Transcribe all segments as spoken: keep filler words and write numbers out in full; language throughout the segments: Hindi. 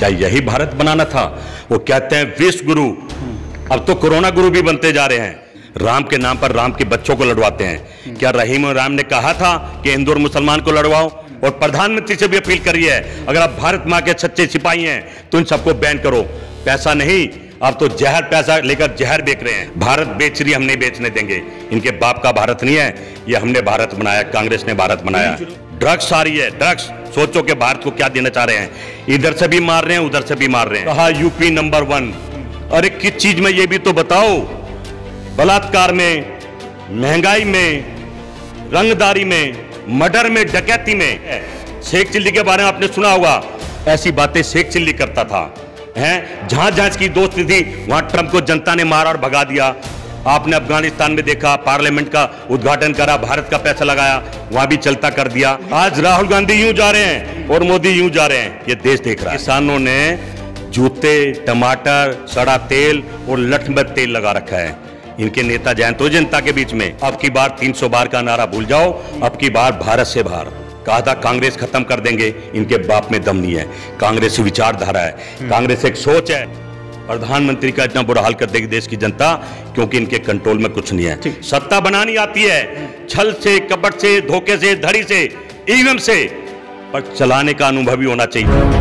क्या यही भारत बनाना था? वो कहते हैं विश्व गुरु, अब तो कोरोना गुरु भी बनते जा रहे हैं। राम के नाम पर राम के बच्चों को लड़वाते हैं। क्या रहीम और राम ने कहा था कि हिंदू और मुसलमान को लड़वाओ? और प्रधानमंत्री से भी अपील करी है, अगर आप भारत मां के सच्चे सिपाही हैं तो इन सबको बैन करो। पैसा नहीं, अब तो जहर पैसा लेकर जहर बेच रहे हैं। भारत बेच रही, हम नहीं बेचने देंगे। इनके बाप का भारत नहीं है, ये हमने भारत बनाया, कांग्रेस ने भारत बनाया। ड्रग्स आ रही है, ड्रग्स, सोचो कि भारत को क्या देना चाह रहे हैं। इधर से भी मार रहे हैं, उधर से भी मार रहे हैं। कहा यूपी नंबर वन, अरे किस चीज में ये भी तो बताओ। बलात्कार में, महंगाई में, रंगदारी में, मर्डर में, डकैती में। शेख चिल्ली के बारे में आपने सुना होगा, ऐसी बातें शेख चिल्ली करता था। हैं, जहां जहां इसकी दोस्ती थी वहां ट्रंप को जनता ने मारा और भगा दिया। आपने अफगानिस्तान में देखा, पार्लियामेंट का उद्घाटन करा, भारत का पैसा लगाया, वहां भी चलता कर दिया। आज राहुल गांधी यूं जा रहे हैं और मोदी यूं जा रहे हैं, ये देश देख रहा है। किसानों ने जूते, टमाटर, सड़ा तेल और लठमत तेल लगा रखा है। इनके नेता जाएं तो जनता के बीच में। अब की बार तीन सौ बार का नारा भूल जाओ, अब की बार भारत से बाहर। कहा था कांग्रेस खत्म कर देंगे, इनके बाप में दम नहीं है। कांग्रेस विचारधारा है, कांग्रेस एक सोच है। प्रधानमंत्री का इतना बुरा हाल कर देगी देश की जनता, क्योंकि इनके कंट्रोल में कुछ नहीं है। सत्ता बनानी आती है, छल से, कपट से, धोखे से, धड़ी से, ईवीएम से, पर चलाने का अनुभव भी होना चाहिए।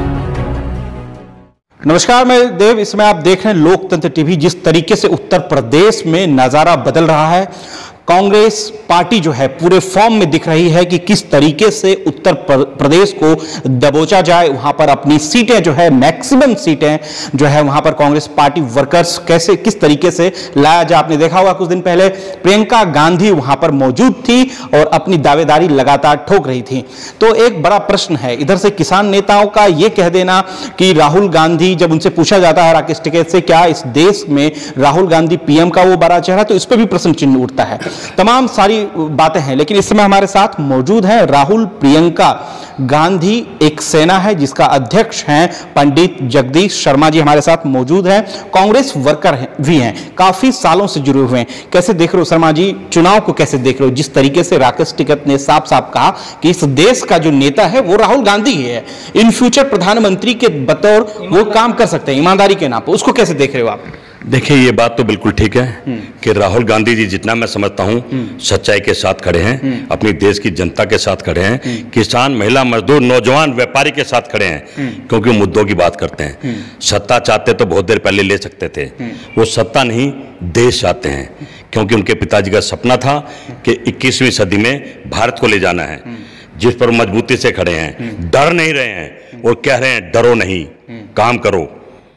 नमस्कार, मैं देव। इसमें आप देख रहे हैं लोकतंत्र टीवी। जिस तरीके से उत्तर प्रदेश में नजारा बदल रहा है, कांग्रेस पार्टी जो है पूरे फॉर्म में दिख रही है कि किस तरीके से उत्तर प्रदेश को दबोचा जाए। वहां पर अपनी सीटें जो है, मैक्सिमम सीटें जो है वहां पर कांग्रेस पार्टी वर्कर्स कैसे किस तरीके से लाया जाए। आपने देखा होगा कुछ दिन पहले प्रियंका गांधी वहां पर मौजूद थी और अपनी दावेदारी लगातार ठोक रही थी। तो एक बड़ा प्रश्न है इधर से किसान नेताओं का यह कह देना कि राहुल गांधी, जब उनसे पूछा जाता है राकेश टिकैत से, क्या इस देश में राहुल गांधी पीएम का वो बड़ा चेहरा, तो इस पर भी प्रश्न चिन्ह उठता है। तमाम सारी बातें हैं, लेकिन इस समय हमारे साथ मौजूद हैं राहुल प्रियंका गांधी। एक सेना है जिसका अध्यक्ष हैं पंडित जगदीश शर्मा जी, हमारे साथ मौजूद हैं। कांग्रेस वर्कर हैं, भी हैं, काफी सालों से जुड़े हुए हैं। कैसे देख रहे हो शर्मा जी, चुनाव को कैसे देख रहे हो? जिस तरीके से राकेश टिकैत ने साफ साफ कहा कि इस देश का जो नेता है वो राहुल गांधी है, इन फ्यूचर प्रधानमंत्री के बतौर वो काम कर सकते हैं ईमानदारी के नाम पर, उसको कैसे देख रहे हो आप? देखिए, ये बात तो बिल्कुल ठीक है कि राहुल गांधी जी, जितना मैं समझता हूं, सच्चाई के साथ खड़े हैं, अपनी देश की जनता के साथ खड़े हैं, किसान, महिला, मजदूर, नौजवान, व्यापारी के साथ खड़े हैं, क्योंकि मुद्दों की बात करते हैं। सत्ता चाहते तो बहुत देर पहले ले सकते थे, वो सत्ता नहीं, देश चाहते हैं, क्योंकि उनके पिताजी का सपना था कि इक्कीसवीं सदी में भारत को ले जाना है, जिस पर मजबूती से खड़े हैं, डर नहीं रहे हैं और कह रहे हैं डरो नहीं, काम करो।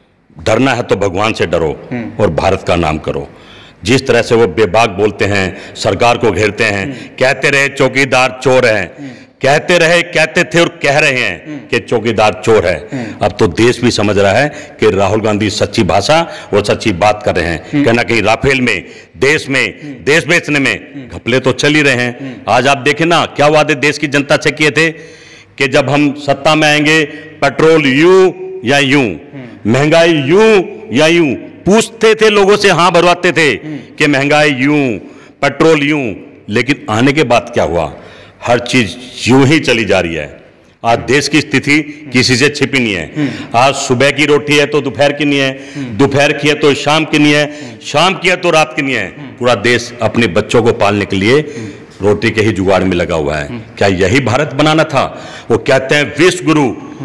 डरना है तो भगवान से डरो और भारत का नाम करो। जिस तरह से वो बेबाक बोलते हैं, सरकार को घेरते हैं, कहते रहे चौकीदार चोर है, कहते रहे, कहते थे और कह रहे हैं कि चौकीदार चोर है। अब तो देश भी समझ रहा है कि राहुल गांधी सच्ची भाषा और सच्ची बात कर रहे हैं। कहना कहीं राफेल में, देश में, देश बेचने में घपले तो चल ही रहे हैं। आज आप देखें ना, क्या वादे देश की जनता से किए थे कि जब हम सत्ता में आएंगे पेट्रोल यूं या यूं, महंगाई यूं या यूं, पूछते थे लोगों से, हां भरवाते थे कि महंगाई यूं, पेट्रोल यूं। लेकिन आने के बाद क्या हुआ? हर चीज यूं ही चली जा रही है। आज देश की स्थिति किसी से छिपी नहीं है। आज सुबह की रोटी है तो दोपहर की नहीं है, दोपहर की है तो शाम की नहीं है, शाम की है तो रात की नहीं है। पूरा देश अपने बच्चों को पालने के लिए रोटी के ही जुगाड़ में लगा हुआ है। क्या यही भारत बनाना था? वो कहते हैं विश्व गुरु,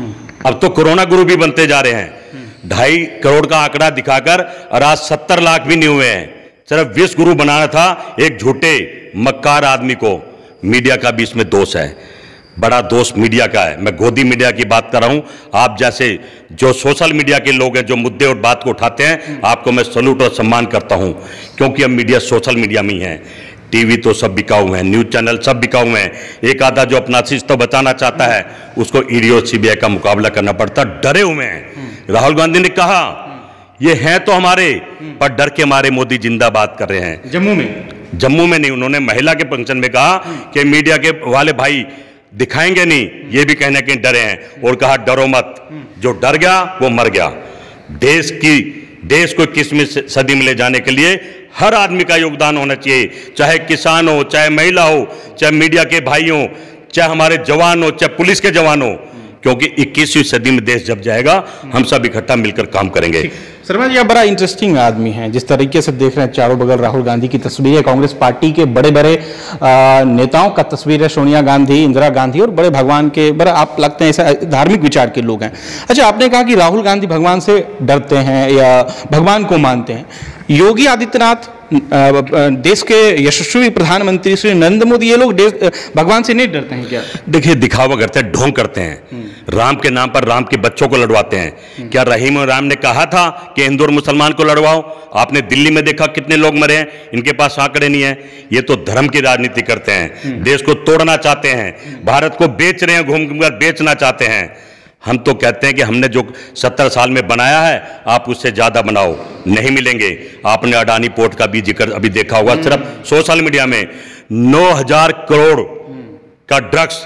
अब तो कोरोना गुरु भी बनते जा रहे हैं। ढाई करोड़ का आंकड़ा दिखाकर और आज सत्तर लाख भी नहीं हुए हैं। सिर्फ विश्व गुरु बनाना था एक झूठे मक्कार आदमी को। मीडिया का भी इसमें दोष है, बड़ा दोष मीडिया का है। मैं गोदी मीडिया की बात कर रहा हूं। आप जैसे जो सोशल मीडिया के लोग हैं, जो मुद्दे और बात को उठाते हैं, आपको मैं सैल्यूट और सम्मान करता हूं, क्योंकि अब मीडिया सोशल मीडिया में ही है। टीवी तो सब बिका हुए हैं, न्यूज चैनल सब बिका हुए हैं। एक आधा जो अपना चीज तो बचाना चाहता है, उसको ईडी और सीबीआई का मुकाबला करना पड़ता, डरे हुए हैं। राहुल गांधी ने कहा ये हैं तो हमारे, पर डर के मारे मोदी जिंदाबाद कर रहे हैं। जम्मू में जम्मू में नहीं, उन्होंने महिला के फंक्शन में कहा कि मीडिया के वाले भाई दिखाएंगे नहीं, ये भी कहने के डरे हैं, और कहा डरो मत, जो डर गया वो मर गया। देश की देश को इक्कीसवीं सदी में ले जाने के लिए हर आदमी का योगदान होना चाहिए, चाहे किसान हो, चाहे महिला हो, चाहे मीडिया के भाई हो, चाहे हमारे जवान हो, चाहे पुलिस के जवान हो, क्योंकि इक्कीसवीं सदी में देश जब जाएगा हम सब इकट्ठा मिलकर काम करेंगे। शर्मा जी, आप बड़ा इंटरेस्टिंग आदमी हैं, जिस तरीके से देख रहे हैं चारों बगल राहुल गांधी की तस्वीर है, कांग्रेस पार्टी के बड़े बड़े नेताओं का तस्वीर है, सोनिया गांधी, इंदिरा गांधी और बड़े भगवान के बड़े आप लगते हैं ऐसे धार्मिक विचार के लोग हैं। अच्छा, आपने कहा कि राहुल गांधी भगवान से डरते हैं या भगवान को मानते हैं। योगी आदित्यनाथ, देश के यशस्वी प्रधानमंत्री श्री नरेंद्र मोदी, ये लोग भगवान से नहीं डरते हैं क्या? देखिए, दिखावा करते हैं, ढोंग करते हैं, राम के नाम पर राम के बच्चों को लड़वाते हैं। क्या रहीम और राम ने कहा था कि हिंदू और मुसलमान को लड़वाओ? आपने दिल्ली में देखा कितने लोग मरे हैं, इनके पास आंकड़े नहीं है। ये तो धर्म की राजनीति करते हैं, देश को तोड़ना चाहते हैं, भारत को बेच रहे हैं, घूम घूमकर बेचना चाहते हैं। हम तो कहते हैं कि हमने जो सत्तर साल में बनाया है आप उससे ज्यादा बनाओ, नहीं मिलेंगे। आपने अडानी पोर्ट का भी जिक्र अभी देखा होगा, सिर्फ सोशल मीडिया में नौ हजार करोड़ का ड्रग्स।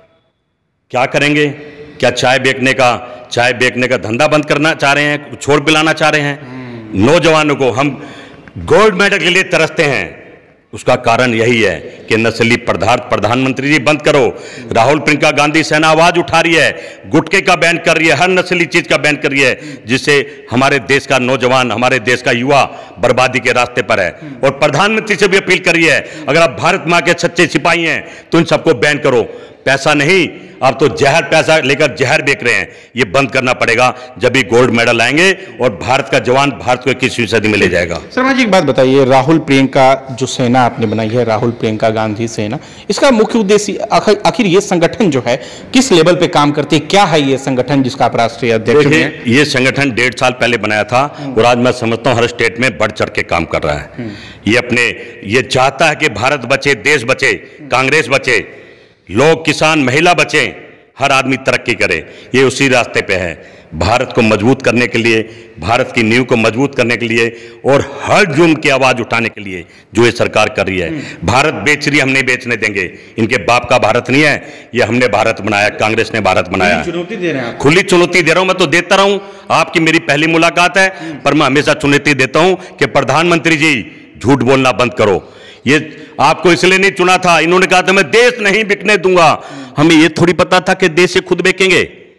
क्या करेंगे? क्या चाय बेचने का चाय बेचने का धंधा बंद करना चाह रहे हैं, छोड़ पिलाना चाह रहे हैं नौजवानों को? हम गोल्ड मेडल के लिए तरसते हैं, उसका कारण यही है कि नस्ली पदार्थ प्रधानमंत्री जी बंद करो। राहुल प्रियंका गांधी सेना आवाज उठा रही है, गुटखे का बैन कर रही है, हर नस्ली चीज का बैन कर रही है, जिससे हमारे देश का नौजवान, हमारे देश का युवा बर्बादी के रास्ते पर है। और प्रधानमंत्री से भी अपील कर रही है, अगर आप भारत मां के सच्चे सिपाही हैं तो इन सबको बैन करो। पैसा नहीं, आप तो जहर पैसा लेकर जहर बेच रहे हैं, ये बंद करना पड़ेगा, जब भी गोल्ड मेडल आएंगे और भारत का जवान भारत को इक्कीसवीं सदी में ले जाएगा। शर्मा जी, एक बात बताइए, राहुल प्रियंका जो सेना आपने बनाई है, राहुल प्रियंका गांधी सेना, इसका मुख्य उद्देश्य आखिर ये संगठन जो है किस लेवल पे काम करती है? क्या है ये संगठन जिसका आप राष्ट्रीय अध्यक्ष हैं? ये संगठन डेढ़ साल पहले बनाया था और आज मैं समझता हूँ हर स्टेट में बढ़ चढ़ के काम कर रहा है। ये अपने ये चाहता है कि भारत बचे, देश बचे, कांग्रेस बचे, लोग, किसान, महिला बचे, हर आदमी तरक्की करे। ये उसी रास्ते पे है, भारत को मजबूत करने के लिए, भारत की नींव को मजबूत करने के लिए और हर जुर्म की आवाज उठाने के लिए जो ये सरकार कर रही है। भारत बेच रही है, हम नहीं बेचने देंगे। इनके बाप का भारत नहीं है, ये हमने भारत बनाया, कांग्रेस ने भारत बनाया। चुनौती दे रहे हैं, खुली चुनौती दे रहा हूं, मैं तो देता रहा हूं। आपकी मेरी पहली मुलाकात है, पर मैं हमेशा चुनौती देता हूं कि प्रधानमंत्री जी झूठ बोलना बंद करो। ये आपको इसलिए नहीं चुना था, इन्होंने कहा था मैं देश नहीं बिकने दूंगा। हमें ये थोड़ी पता था कि देश से खुद बेचेंगे।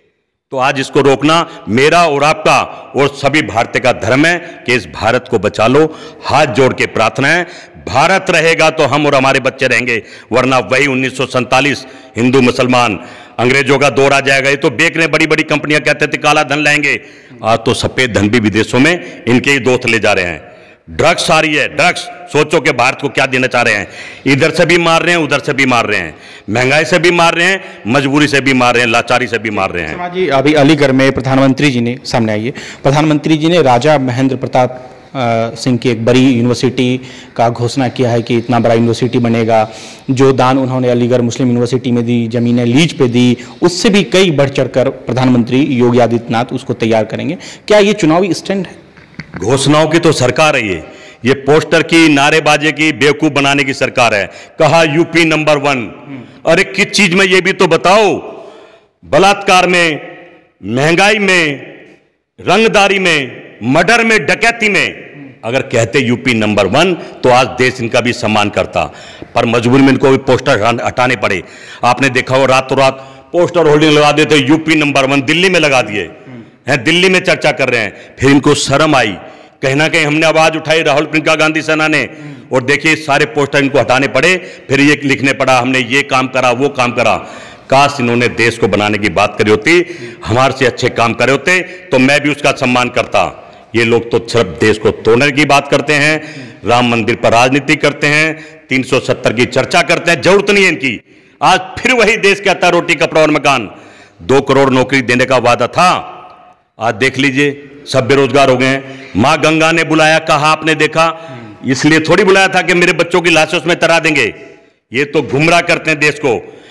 तो आज इसको रोकना मेरा और आपका और सभी भारतीय का धर्म है कि इस भारत को बचा लो। हाथ जोड़ के प्रार्थना है, भारत रहेगा तो हम और हमारे बच्चे रहेंगे, वरना वही उन्नीस सौ सैंतालीस हिंदू मुसलमान अंग्रेजों का दौर आ जाएगा। ये तो बेच रहे, बड़ी बड़ी कंपनियां कहते थे काला धन लाएंगे, आज तो सफेद धन भी विदेशों में इनके ही दोस्त ले जा रहे हैं। ड्रग्स आ रही है, ड्रग्स, सोचो कि भारत को क्या देना चाह रहे हैं। इधर से भी मार रहे हैं, उधर से भी मार रहे हैं, महंगाई से भी मार रहे हैं, मजबूरी से भी मार रहे हैं, लाचारी से भी मार रहे हैं। जी, अभी अलीगढ़ में प्रधानमंत्री जी ने, सामने आइए, प्रधानमंत्री जी ने राजा महेंद्र प्रताप सिंह की एक बड़ी यूनिवर्सिटी का घोषणा किया है कि इतना बड़ा यूनिवर्सिटी बनेगा। जो दान उन्होंने अलीगढ़ मुस्लिम यूनिवर्सिटी में दी, जमीनें लीज पे दी, उससे भी कई बढ़ चढ़कर प्रधानमंत्री योगी आदित्यनाथ उसको तैयार करेंगे। क्या ये चुनावी स्टैंड है? घोषणाओं की तो सरकार है, ये ये पोस्टर की, नारेबाजी की, बेवकूफ बनाने की सरकार है। कहा यूपी नंबर वन, अरे किस चीज में ये भी तो बताओ। बलात्कार में, महंगाई में, रंगदारी में, मर्डर में, डकैती में अगर कहते यूपी नंबर वन तो आज देश इनका भी सम्मान करता, पर मजबूरी में इनको भी पोस्टर हटाने पड़े। आपने देखा हो रातों रात पोस्टर होल्डिंग लगा देते, यूपी नंबर वन दिल्ली में लगा दिए हैं, दिल्ली में चर्चा कर रहे हैं। फिर इनको शर्म आई, कहीं ना कहीं हमने आवाज उठाई राहुल प्रियंका गांधी सेना ने, और देखिए सारे पोस्टर इनको हटाने पड़े। फिर ये लिखने पड़ा हमने ये काम करा, वो काम करा। काश इन्होंने देश को बनाने की बात करी होती, हमारे से अच्छे काम करे होते तो मैं भी उसका सम्मान करता। ये लोग तो सिर्फ देश को तोड़ने की बात करते हैं, राम मंदिर पर राजनीति करते हैं, तीन सौ सत्तर की चर्चा करते हैं, जरूरत नहीं है इनकी। आज फिर वही देश कहता है रोटी कपड़ा और मकान। दो करोड़ नौकरी देने का वादा था, आज देख लीजिए सब बेरोजगार हो गए हैं। मां गंगा ने बुलाया, कहा आपने देखा, इसलिए थोड़ी बुलाया था कि मेरे बच्चों की लाशें उसमें तरा देंगे। ये तो गुमराह करते हैं देश को।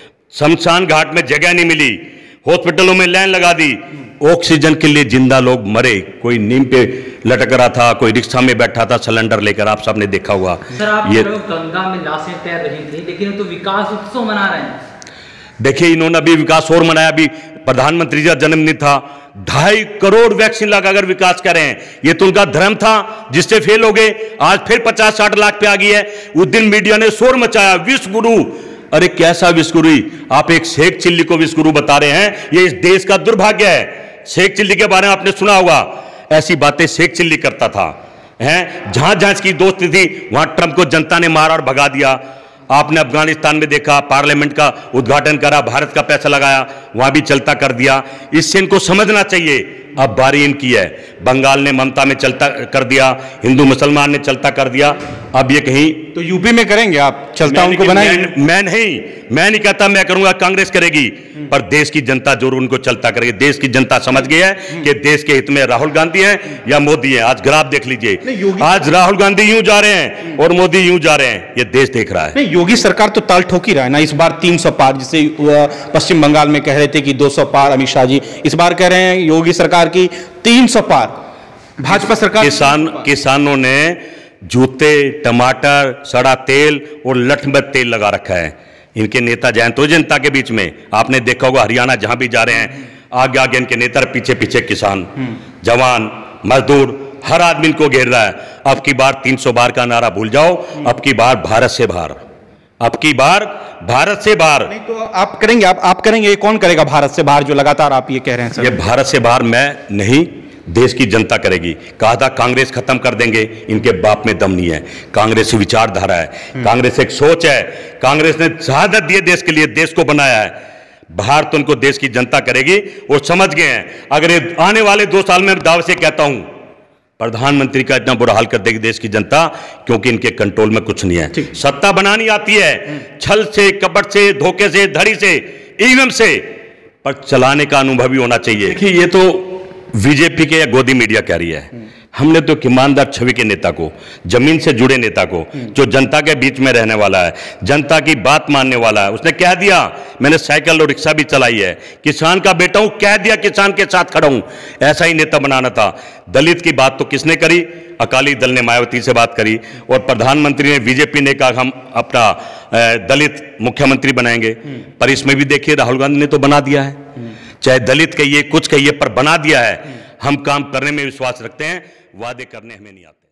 शमशान घाट में जगह नहीं मिली, हॉस्पिटलों में लाइन लगा दी, ऑक्सीजन के लिए जिंदा लोग मरे। कोई नीम पे लटक रहा था, कोई रिक्शा में बैठा था सिलेंडर लेकर, आप सबने देखा हुआ। सर, आप ये गंगा में लाशें तैर रही थी, लेकिन तो विकास उत्सव मना रहे हैं। देखिए इन्होंने अभी विकास और मनाया, अभी प्रधानमंत्री जी का जन्मदिन था, ढाई करोड़ वैक्सीन लगाकर विकास कर रहे हैं। ये तो उनका धर्म था जिससे फेल हो गए, आज फिर पचास साठ लाख पे आ गई है। उस दिन मीडिया ने शोर मचाया, विश्व गुरु अरे कैसा विस्कुरी? आप एक शेख चिल्ली को विस्कुरू बता रहे हैं, ये इस देश का दुर्भाग्य है। शेख चिल्ली के बारे में आपने सुना होगा, ऐसी बातें शेख चिल्ली करता था, हैं? जहां जहां इसकी दोस्ती थी वहां ट्रंप को जनता ने मारा और भगा दिया। आपने अफगानिस्तान में देखा, पार्लियामेंट का उद्घाटन करा, भारत का पैसा लगाया, वहां भी चलता कर दिया। इससे इनको समझना चाहिए अब बारी इनकी है। बंगाल ने ममता में चलता कर दिया, हिंदू मुसलमान ने चलता कर दिया, अब ये कहीं तो यूपी में करेंगे आप चलता मैं, उनको बनाएंगे? मैं, मैं नहीं मैं नहीं कहता मैं करूंगा, कांग्रेस करेगी, पर देश की जनता जरूर उनको चलता करेगी। देश की जनता समझ गई है कि देश के हित में राहुल गांधी हैं या मोदी हैं। आज ग्राफ देख लीजिए, आज राहुल गांधी यूं जा रहे हैं और मोदी यूं जा रहे हैं, ये देश देख रहा है। नहीं, योगी सरकार तो ताल ठोक ही रहा है ना, इस बार तीन सौ पार, जिसे पश्चिम बंगाल में कह रहे थे कि दो सौ पार अमित शाह जी, इस बार कह रहे हैं योगी सरकार की तीन सौ पार। भाजपा सरकार किसान किसानों ने जूते, टमाटर, सड़ा तेल और लठ में तेल लगा रखा है। इनके नेता जाए तो जनता के बीच में, आपने देखा होगा हरियाणा जहां भी जा रहे हैं, आगे आगे इनके नेता, पीछे पीछे किसान, जवान, मजदूर, हर आदमी इनको घेर रहा है। अब की बार तीन सौ बार का नारा भूल जाओ, अब की बार भारत से बाहर, अब की बार भारत से बाहर। नहीं तो आप करेंगे, आप आप करेंगे, ये कौन करेगा भारत से बाहर, जो लगातार आप ये कह रहे हैं सर? ये भारत से बाहर मैं नहीं, देश की जनता करेगी। कहा था कांग्रेस खत्म कर देंगे, इनके बाप में दम नहीं है। कांग्रेस विचारधारा है, कांग्रेस एक सोच है, कांग्रेस ने शहादत दी है देश के लिए, देश को बनाया है। बाहर तो उनको देश की जनता करेगी, वो समझ गए हैं। अगर ये आने वाले दो साल में दावे से कहता हूं, प्रधानमंत्री का इतना बुरा हाल कर देगी देश की जनता, क्योंकि इनके कंट्रोल में कुछ नहीं है। सत्ता बनानी आती है, छल से, कपट से, धोखे से, धड़ी से, ईवीएम से, पर चलाने का अनुभव भी होना चाहिए। देखिए, ये तो बीजेपी के या गोदी मीडिया कह रही है। हमने तो एक ईमानदार छवि के नेता को, जमीन से जुड़े नेता को, जो जनता के बीच में रहने वाला है, जनता की बात मानने वाला है, उसने कह दिया, मैंने साइकिल और रिक्शा भी चलाई है, किसान का बेटा हूं, कह दिया किसान के साथ खड़ा हूं। ऐसा ही नेता बनाना था। दलित की बात तो किसने करी? अकाली दल ने मायावती से बात करी, और प्रधानमंत्री ने, बीजेपी ने कहा हम अपना दलित मुख्यमंत्री बनाएंगे। पर इसमें भी देखिए राहुल गांधी ने तो बना दिया है, चाहे दलित कहिए, कुछ कहिए, पर बना दिया है। हम काम करने में विश्वास रखते हैं, वादे करने हमें नहीं आते।